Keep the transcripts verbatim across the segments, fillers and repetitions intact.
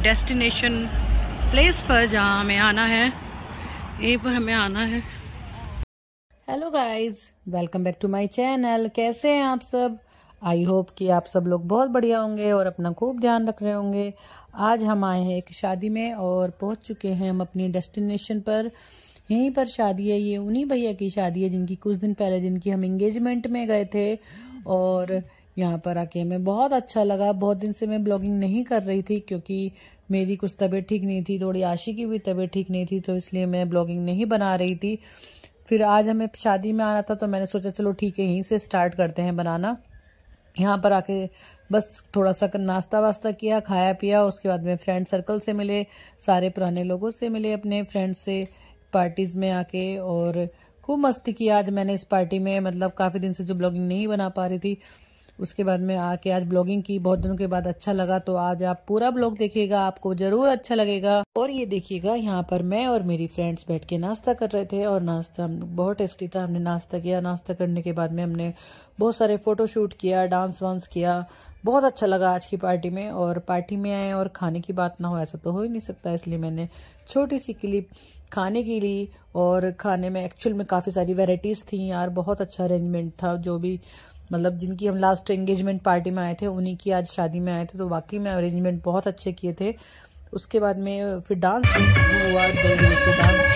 Destination place पर जहाँ हमें आना है, यहीं पर हमें आना है। Hello guys, welcome back to my channel. कैसे हैं आप सब? आई होप कि आप सब लोग बहुत बढ़िया होंगे और अपना खूब ध्यान रख रहे होंगे। आज हम आए हैं एक शादी में और पहुंच चुके हैं हम अपनी डेस्टिनेशन पर। यहीं पर शादी है, ये उन्हीं भैया की शादी है जिनकी कुछ दिन पहले जिनकी हम एंगेजमेंट में गए थे। और यहाँ पर आके हमें बहुत अच्छा लगा। बहुत दिन से मैं ब्लॉगिंग नहीं कर रही थी क्योंकि मेरी कुछ तबीयत ठीक नहीं थी, थोड़ी आशी की भी तबीयत ठीक नहीं थी, तो इसलिए मैं ब्लॉगिंग नहीं बना रही थी। फिर आज हमें शादी में आना था तो मैंने सोचा चलो ठीक है, यहीं से स्टार्ट करते हैं बनाना। यहाँ पर आके बस थोड़ा सा नाश्ता वास्ता किया, खाया पिया। उसके बाद में फ्रेंड सर्कल से मिले, सारे पुराने लोगों से मिले, अपने फ्रेंड्स से पार्टीज में आके, और खूब मस्ती की आज मैंने इस पार्टी में। मतलब काफ़ी दिन से जो ब्लॉगिंग नहीं बना पा रही थी, उसके बाद में आके आज ब्लॉगिंग की। बहुत दिनों के बाद अच्छा लगा, तो आज आप पूरा ब्लॉग देखिएगा, आपको जरूर अच्छा लगेगा। और ये देखिएगा, यहाँ पर मैं और मेरी फ्रेंड्स बैठ के नाश्ता कर रहे थे और नाश्ता बहुत टेस्टी था। हमने नाश्ता किया, नाश्ता करने के बाद में हमने बहुत सारे फोटो शूट किया, डांस वांस किया। बहुत अच्छा लगा आज की पार्टी में। और पार्टी में आए और खाने की बात ना हो ऐसा तो हो ही नहीं सकता, इसलिए मैंने छोटी सी क्लिप खाने की ली। और खाने में एक्चुअल में काफ़ी सारी वेराइटीज़ थी यार, बहुत अच्छा अरेंजमेंट था। जो भी मतलब जिनकी हम लास्ट एंगेजमेंट पार्टी में आए थे उन्हीं की आज शादी में आए थे, तो वाकई में अरेंजमेंट बहुत अच्छे किए थे। उसके बाद में फिर डांस हुआ, दूल्हे के डांस।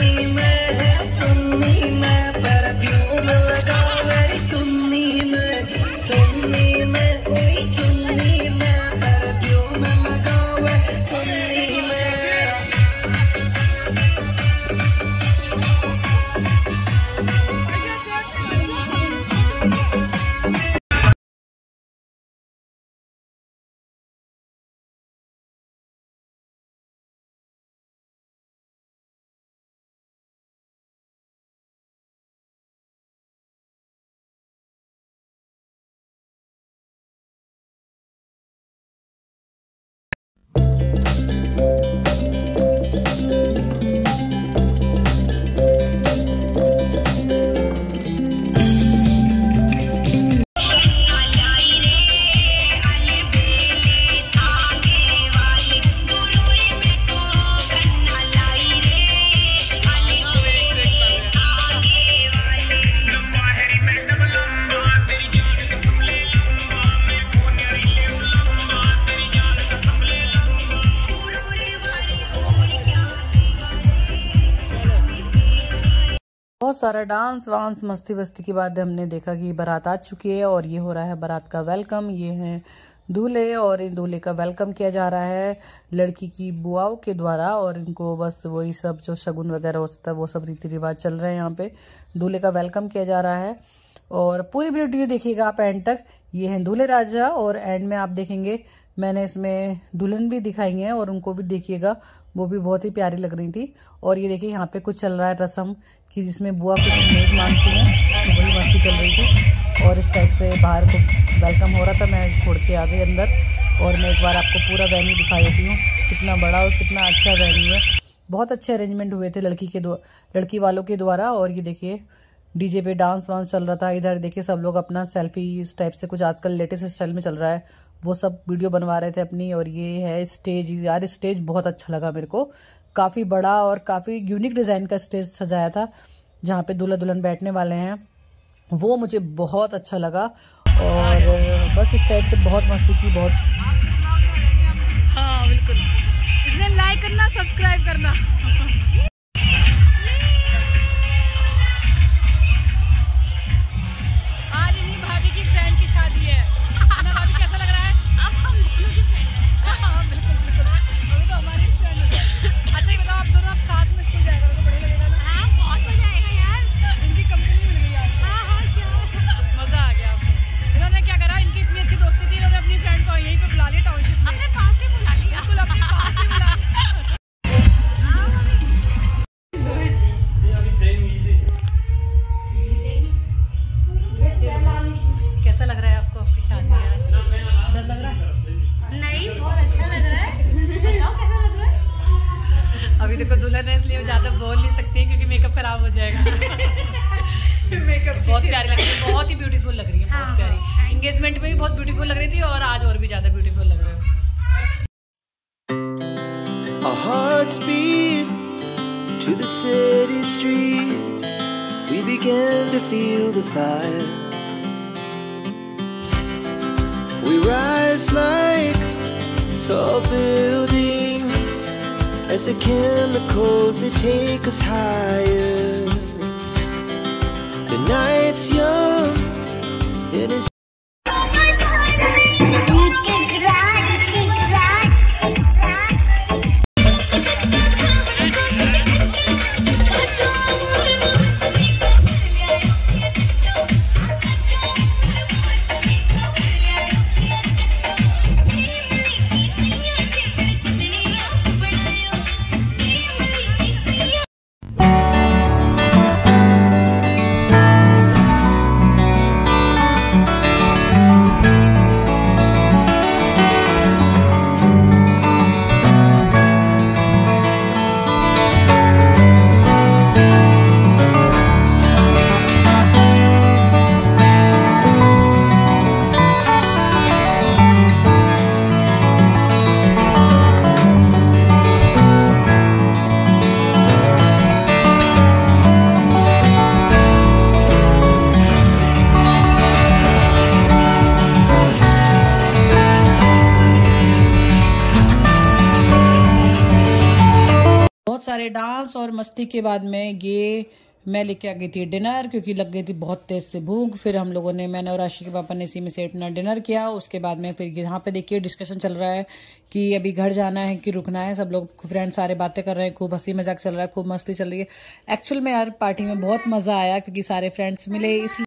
बहुत सारा डांस वांस मस्ती वस्ती के बाद हमने देखा कि बारात आ चुकी है और ये हो रहा है बारात का वेलकम। ये हैं दूल्हे और इन दूल्हे का वेलकम किया जा रहा है लड़की की बुआओं के द्वारा। और इनको बस वही सब जो शगुन वगैरह होता है वो सब रीति रिवाज चल रहे हैं। यहाँ पे दूल्हे का वेलकम किया जा रहा है और पूरी वीडियो देखिएगा आप एंड तक। ये हैं दूल्हे राजा और एंड में आप देखेंगे मैंने इसमें दुल्हन भी दिखाई है और उनको भी देखिएगा, वो भी बहुत ही प्यारी लग रही थी। और ये देखिए यहाँ पे कुछ चल रहा है रस्म कि जिसमें बुआ कुछ नेक मांगती हैं, तो वही मस्ती चल रही थी। और इस टाइप से बाहर को वेलकम हो रहा था, मैं छोड़ के आ गई अंदर। और मैं एक बार आपको पूरा वेन्यू दिखा देती हूँ, कितना बड़ा और कितना अच्छा वेन्यू है। बहुत अच्छे अरेंजमेंट हुए थे लड़की के लड़की वालों के द्वारा। और ये देखिए डीजे पे डांस वांस चल रहा था। इधर देखिए सब लोग अपना सेल्फी इस टाइप से कुछ आजकल लेटेस्ट स्टाइल में चल रहा है, वो सब वीडियो बनवा रहे थे अपनी। और ये है स्टेज, यार स्टेज बहुत अच्छा लगा मेरे को, काफ़ी बड़ा और काफ़ी यूनिक डिज़ाइन का स्टेज सजाया था जहाँ पे दूल्हा दुल्हन बैठने वाले हैं, वो मुझे बहुत अच्छा लगा। और बस इस टाइप से बहुत मस्ती की, बहुत। हाँ बिल्कुल, इसलिए लाइक करना, सब्सक्राइब करना। आज इन्हीं भाभी की फ्रेंड की शादी है ना भाभी, कैसा लग रहा है? अब हम दोनों की फ्रेंड है। हाँ बिल्कुल बिल्कुल, अभी तो हमारी फ्रेंड है। अच्छा ये बताओ, आप दोनों आप साथ में स्कूल जाएगा तो बढ़िया लगेगा ना? हाँ बहुत मजा आएगा यार, इनकी कंपनी मिल गई यार। हाँ हाँ मजा आ गया आपको। इन्होंने क्या करा, इनकी इतनी अच्छी दोस्ती थी, इन्होंने अपनी फ्रेंड को यहीं पे बुला लिया टाउनशिप में, अपने पास से बुला लिया। बिल्कुल अपने पास से बुला लिया। कैसा लग रहा है आपको आपकी शादी में आज? डर लग रहा है? नहीं, बहुत अच्छा लग रहा है। बताओ कैसा लग रहा है? अभी देखो दुल्हन है इसलिए ज्यादा बोल नहीं सकती क्योंकि मेकअप खराब हो जाएगा। मेकअप बहुत प्यारी लग रही है, बहुत ही ब्यूटीफुल लग रही है, बहुत प्यारी। एंगेजमेंट में भी बहुत ब्यूटीफुल लग रही थी और आज और भी ज्यादा ब्यूटीफुल लग रही है। Godspeed to the city streets. We began to feel the fire. We rise like tall buildings as the chemicals, they take us higher. The night's young and it's सारे डांस और मस्ती के बाद में ये मैं लेके आ गई थी डिनर, क्योंकि लग गई थी बहुत तेज से भूख। फिर हम लोगों ने, मैंने और आशी के पापा ने इसी में से अपना डिनर किया। उसके बाद में फिर यहाँ पे देखिए डिस्कशन चल रहा है कि अभी घर जाना है कि रुकना है। सब लोग फ्रेंड्स सारे बातें कर रहे हैं, खूब हंसी मजाक चल रहा है, खूब मस्ती चल रही है। एक्चुअल में यार पार्टी में बहुत मजा आया क्योंकि सारे फ्रेंड्स मिले, इसलिए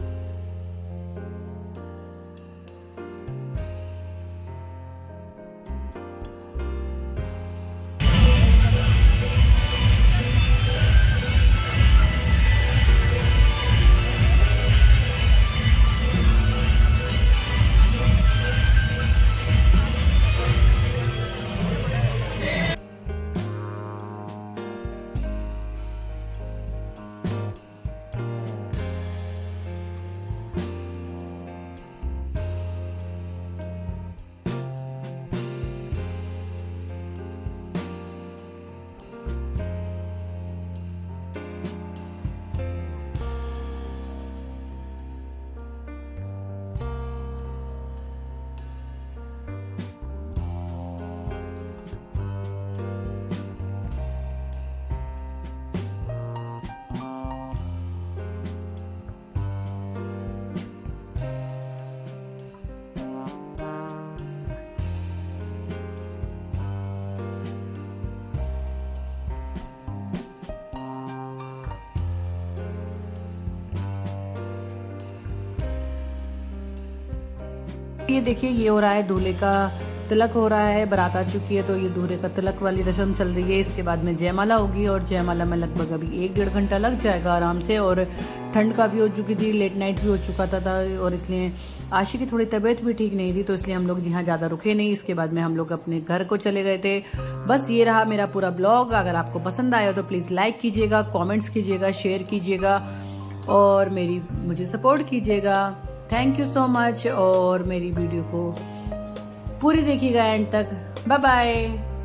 ये देखिए ये हो रहा है दूल्हे का तिलक हो रहा है। बारात आ चुकी है तो ये दूल्हे का तिलक वाली रस्म चल रही है। इसके बाद में जयमाला होगी और जयमाला में लगभग अभी एक डेढ़ घंटा लग जाएगा आराम से। और ठंड काफ़ी हो चुकी थी, लेट नाइट भी हो चुका था, था और इसलिए आशी की थोड़ी तबीयत भी ठीक नहीं थी, तो इसलिए हम लोग यहाँ ज़्यादा रुके नहीं। इसके बाद में हम लोग अपने घर को चले गए थे। बस ये रहा मेरा पूरा ब्लॉग। अगर आपको पसंद आया तो प्लीज़ लाइक कीजिएगा, कॉमेंट्स कीजिएगा, शेयर कीजिएगा और मेरी मुझे सपोर्ट कीजिएगा। थैंक यू सो मच और मेरी वीडियो को पूरी देखिएगा एंड तक। Bye bye.